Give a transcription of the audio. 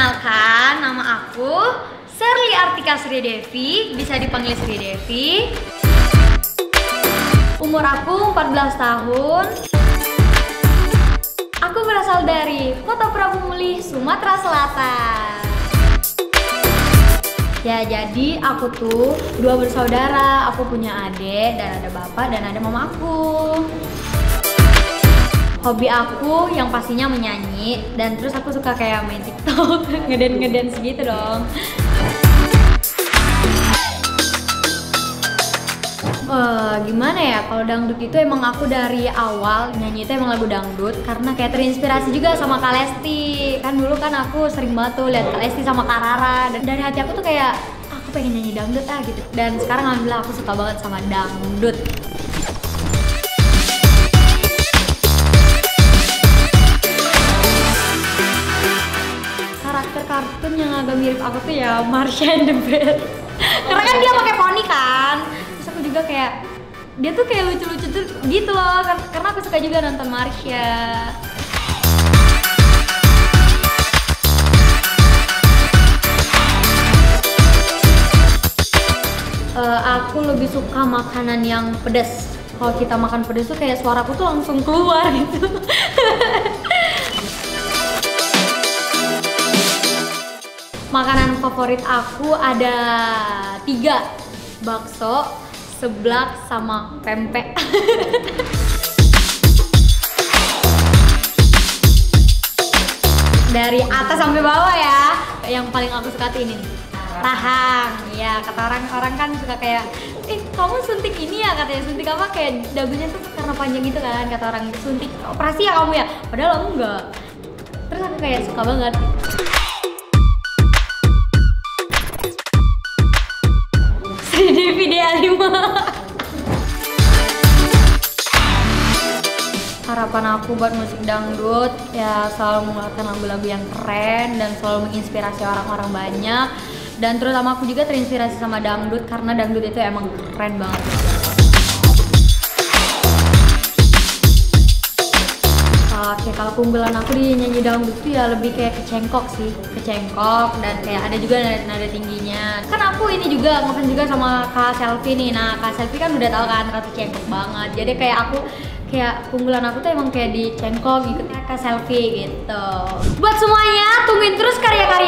Perkenalkan, nama aku Sherly Artika Sri Devi, bisa dipanggil Sri Devi. Umur aku 14 tahun. Aku berasal dari Kota Prabu Mulih, Sumatera Selatan. Ya, jadi aku tuh dua bersaudara. Aku punya adik dan ada bapak dan ada mama aku. Hobi aku yang pastinya menyanyi, dan terus aku suka kayak main TikTok, ngedance gitu dong. Gimana ya, kalau dangdut itu emang aku dari awal nyanyi itu emang lagu dangdut karena kayak terinspirasi juga sama Kak Lesti. Kan dulu kan aku sering banget tuh lihat Kak Lesti sama Kak Rara, dan dari hati aku tuh kayak aku pengen nyanyi dangdut gitu. Dan sekarang alhamdulillah aku suka banget sama dangdut. Karakter kartun yang agak mirip aku tuh ya Marsha and the Bear. Karena kan dia pakai poni kan. Terus aku juga kayak dia tuh kayak lucu-lucu tuh gitu loh, karena aku suka juga nonton Marsha. Aku lebih suka makanan yang pedas. Kalau kita makan pedas tuh kayak suaraku tuh langsung keluar gitu. Makanan favorit aku ada 3, bakso, seblak, sama pempek. Dari atas sampai bawah ya. Yang paling aku suka tuh ini nih, rahang. Ya, kata orang kan suka kayak, kamu suntik ini ya, katanya suntik apa, kayak dagunya tuh karena panjang gitu kan, kata orang suntik operasi ya kamu ya. Padahal aku enggak. Terus aku kayak suka banget. Di video 5. Harapan aku buat musik dangdut ya selalu mengeluarkan lagu-lagu yang keren dan selalu menginspirasi orang-orang banyak. Dan terutama aku juga terinspirasi sama dangdut karena dangdut itu emang keren banget. Oke, kalau keunggulan aku di nyanyi dangdut tuh ya lebih kayak kecengkok sih, kecengkok, dan kayak ada juga nada tingginya. Kan aku ini juga ngefans juga sama Kak Selvi nih. Nah, Kak Selvi kan udah tahu kan Ratu Cengkok banget. Jadi kayak aku keunggulan aku tuh emang kayak di cengkok, ikutnya Kak Selvi gitu. Buat semuanya, tungguin terus karya-karya